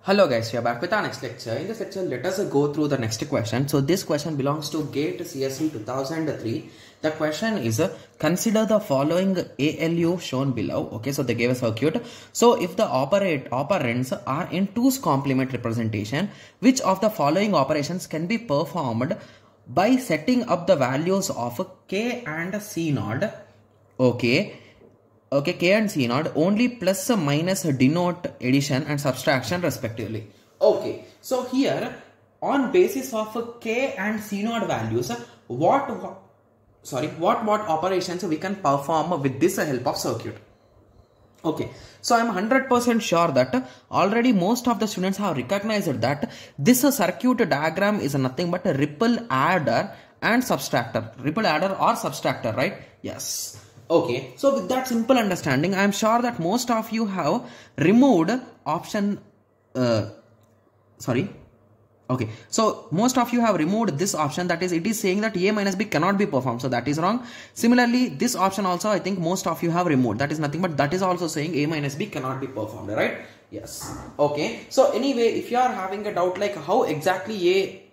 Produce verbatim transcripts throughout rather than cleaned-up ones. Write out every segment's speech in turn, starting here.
Hello guys, we are back with our next lecture. In this lecture, let us go through the next question. So this question belongs to GATE C S E two thousand three. The question is, uh, consider the following A L U shown below. Okay, so they gave a circuit. So if the operate operands are in two's complement representation, which of the following operations can be performed by setting up the values of K and C naught? Okay. Okay, K and C naught only plus minus denote addition and subtraction respectively. Okay, so here on basis of K and C naught values, what, what sorry what what operations we can perform with this help of circuit. Okay, so I am one hundred percent sure that already most of the students have recognized that this circuit diagram is nothing but a ripple adder and subtractor, ripple adder or subtractor, right? Yes. Okay, so with that simple understanding, I am sure that most of you have removed option, uh, sorry, okay, so most of you have removed this option, that is, it is saying that A minus B cannot be performed, so that is wrong. Similarly, this option also I think most of you have removed, that is nothing but that is also saying A minus B cannot be performed, right? Yes. Okay, so anyway, if you are having a doubt like how exactly A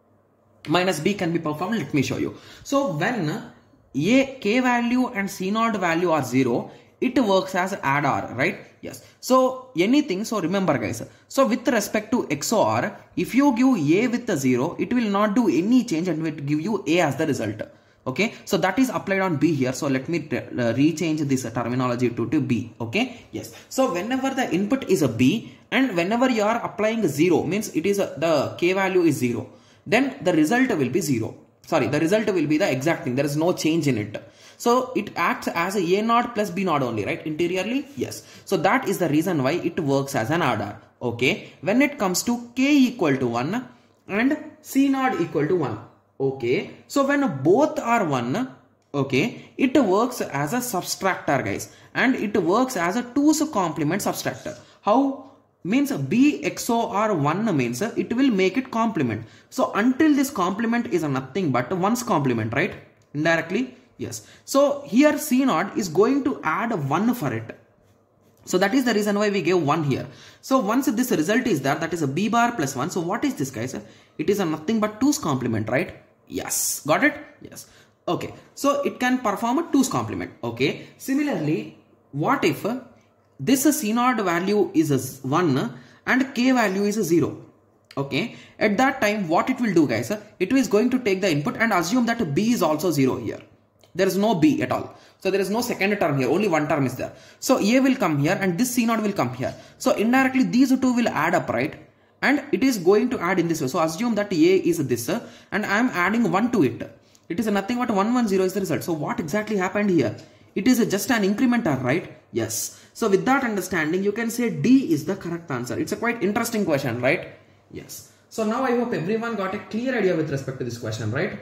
minus B can be performed, let me show you. So when A, K value and C naught value are zero, it works as adder, right? Yes. So anything, so remember guys, so with respect to X O R, if you give A with a zero, it will not do any change and it will give you A as the result. Okay, so that is applied on B here. So let me uh, rechange this terminology to, to B. Okay, yes. So whenever the input is a B and whenever you are applying zero, means it is a, the K value is zero, then the result will be zero. Sorry, the result will be the exact thing. There is no change in it. So it acts as a A naught plus B naught only, right? Interiorly, yes. So that is the reason why it works as an adder. Okay. When it comes to K equal to one and C naught equal to one. Okay. So when both are one, okay, it works as a subtractor, guys. And it works as a two's complement subtractor. How? Means B X O R one means it will make it complement. So until this complement is nothing but one's complement, right? Indirectly, yes. So here C naught is going to add one for it. So that is the reason why we gave one here. So once this result is there, that is a B bar plus one. So what is this, guys? It is a nothing but two's complement, right? Yes. Got it? Yes. Okay. So it can perform a two's complement. Okay. Similarly, what if this C naught value is a one and K value is a zero? Okay, at that time what it will do, guys, it is going to take the input and assume that B is also zero here. There is no B at all. So there is no second term here, only one term is there. So A will come here and this C naught will come here. So indirectly these two will add up, right? And it is going to add in this way. So assume that A is this and I am adding one to it. It is nothing but one one zero is the result. So what exactly happened here? It is just an incrementer, right? Yes. So with that understanding, you can say D is the correct answer. It's a quite interesting question, right? Yes. So now I hope everyone got a clear idea with respect to this question, right?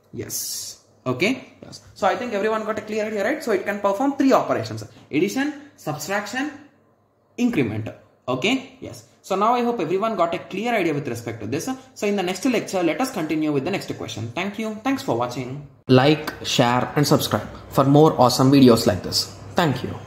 Yes. Okay. Yes. So I think everyone got a clear idea, right? So it can perform three operations: addition, subtraction, increment. Okay. Yes. So now I hope everyone got a clear idea with respect to this. So in the next lecture, let us continue with the next question. Thank you. Thanks for watching. Like, share and subscribe for more awesome videos like this. Thank you.